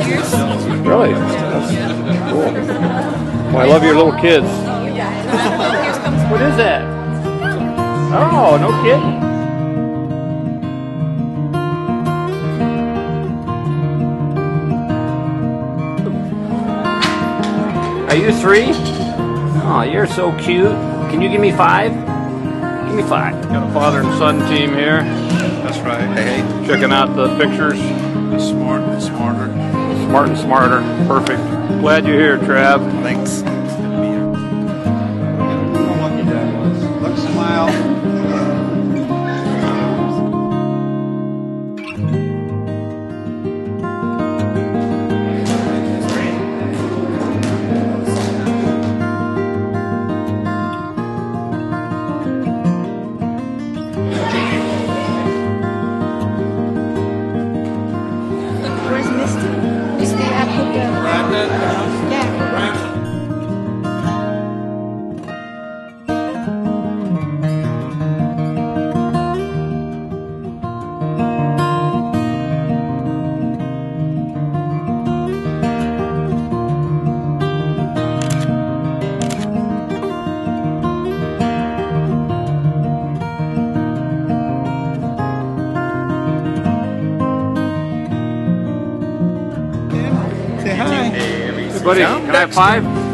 Really? That's cool. Well, I love your little kids. What is that? Oh, no kidding. Are you 3? Oh, you're so cute. Can you give me 5? Give me 5. Got a father and son team here. That's right. Hey, checking out the pictures. Smart and smarter. Smart and smarter. Perfect. Glad you're here, Trav. Thanks. Look, smile. Where's Misty? Misty, I put the... Yeah. Say hi. Hey, buddy, can I have 5?